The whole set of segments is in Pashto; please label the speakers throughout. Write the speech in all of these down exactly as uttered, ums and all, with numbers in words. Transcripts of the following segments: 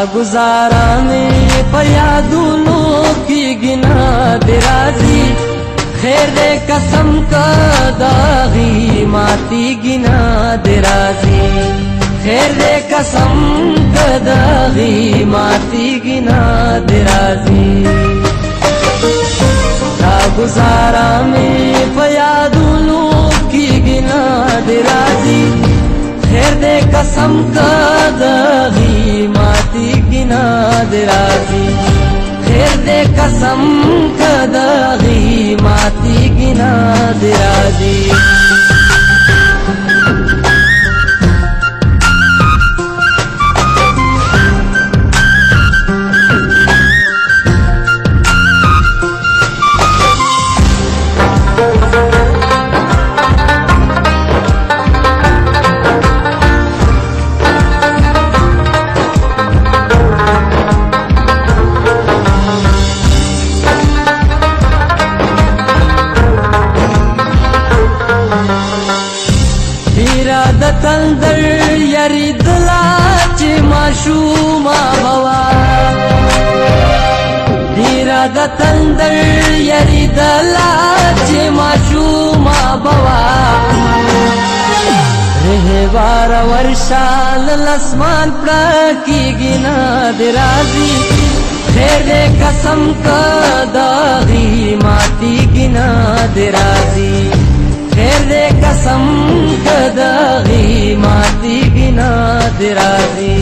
Speaker 1: गुजारा में फरियादूनो की गिना दिराजी खैर दे कसम का दागी माती गिना दिराजी खैर दे कसम का दागी माती गिना दिराजी गुजारा में फरियादूनो की गिना दिराजी खैर दे कसम का दागी माती गिना दिराजी खैर दे कसम का दागी माती गिना दिराजी तंदर यरी दलाच माशूमा बवा धीरा द तंदर यरी दलाच माशूमा बवा रहे बार वर्षाल लस्मान प्रा की गिना दिराजी खैर दे कसम का दागी माती गिना दिराजी खैर दे कसम का दागी माती गिना दिराजी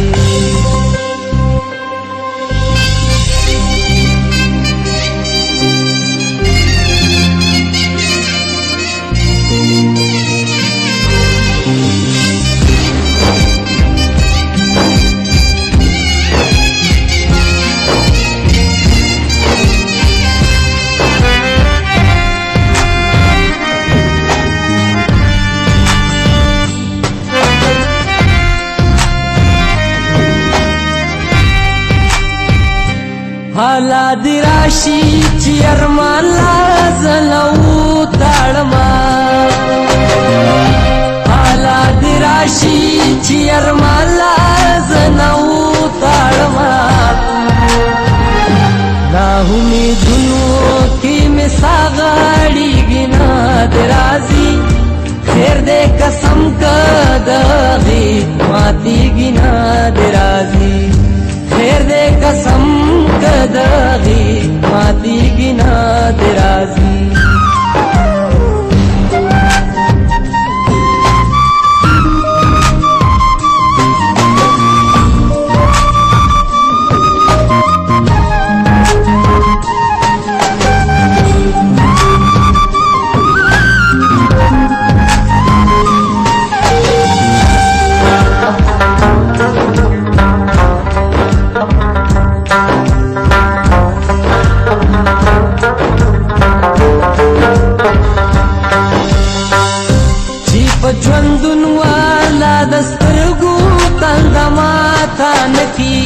Speaker 1: हाला दिराशी चियरमान लाजलऊ ताळमा हाला दिराशी चियरमान लाजलऊ ताळमा नाहुमी दुनो की मिसागाड़ी गिना दिराजी खैर दे कसम का दागी माती गिना दिराजी खैर दे कसम का दागी माती गिना दिराजी ژوندون والا دسترګو تنده ماته نکي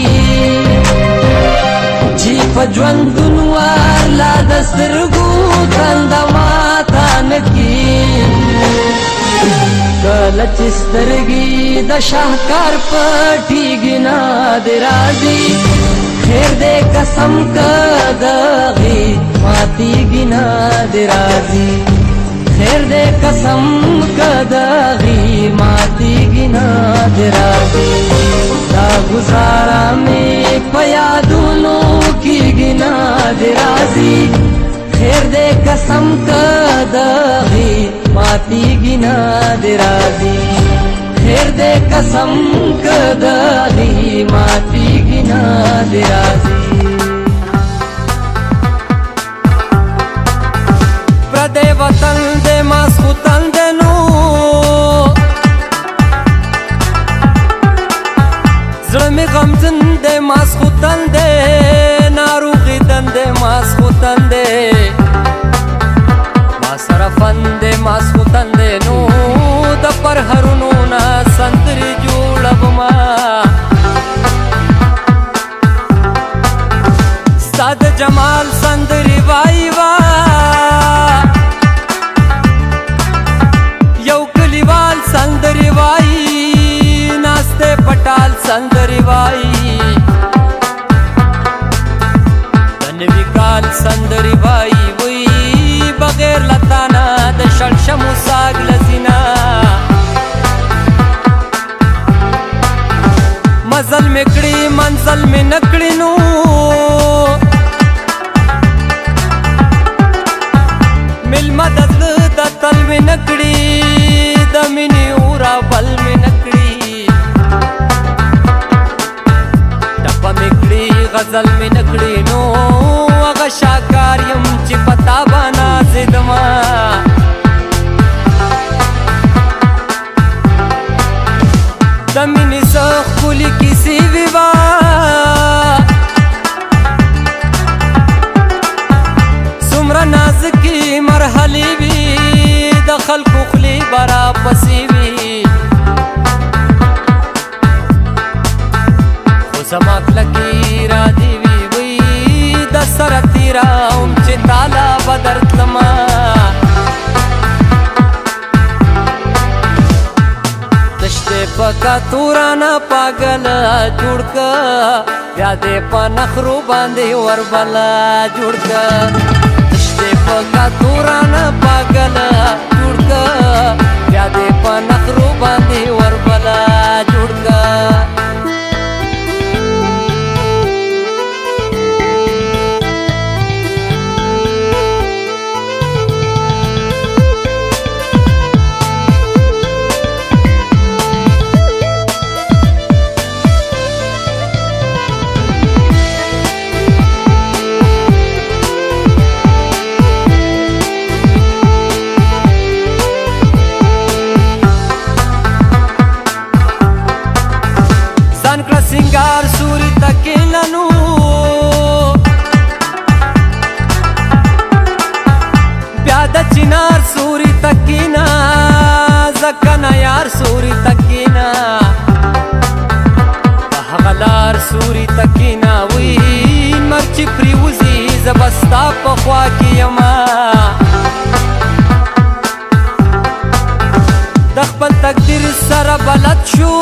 Speaker 1: چې په ژوندون والا دسترګو تنده ماته نکي کله چې سترګې د شاهکار پټېږي نه درازي خیر دې قسم کا داغي ماتېږي نه درازي खैर दे कसम का दागी माती गिना दिराजी दा गुजारा में फरियादूनो की गिना दिराजी खैर दे कसम का दागी माती गिना दिराजी खैर दे कसम का दागी माती गिना दिराजी प्रदे वतन दे मासुतन दे नो ज़ल्मे गमजन दे मासुतन दे नारूगी दन दे मासुतन दे मासरफन दे मासुतन दे नो द पर हरुनो ना संतरी जुड़ब मा میلمه د زړه د تل مې نه کړي د مینې اوره بل مې نه کړي ټپه مې کړي غزل مې نه کړي نو هغه شاکار یم چې په تا به نازېدمه د مینې څه ښکلې کیسې وې وه څومره نازکې مرحلې وي د خلکو خولې به راپسې وي خو زما کلکې ارادې وي وی د سره تېروم چې تاله به درتلمه تشتے پکا تورانه پاگله جوړ که بیا دې په نخرو باندې وربله جوړ که تشتے پکا تورانه پاگله جوړ که بیا دې په نخرو باندې وربله جوړ که سنگار سوری تکیلنو بیا د چنار سوری تکینا زکنا یار سوری تکینا هغه لار سوری تکینا وی مرچی پریوزی زبستا په خوا کې یما د خپل تقدیر سره بلد شو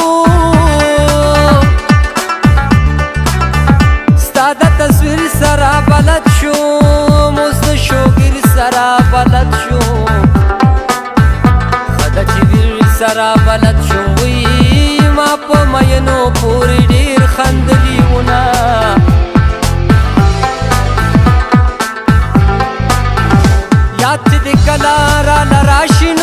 Speaker 1: د تصویر سره بلد شو اوس د شوګیر سره بلد شو خدا چې ویر سره بلد شو وی ما په مینو پورې ډېر خندلي ونه یاد چې د کله راله راشي